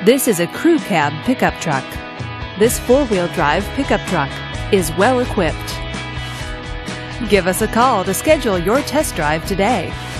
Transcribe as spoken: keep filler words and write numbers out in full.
This is a crew cab pickup truck. This four-wheel drive pickup truck is well equipped. Give us a call to schedule your test drive today.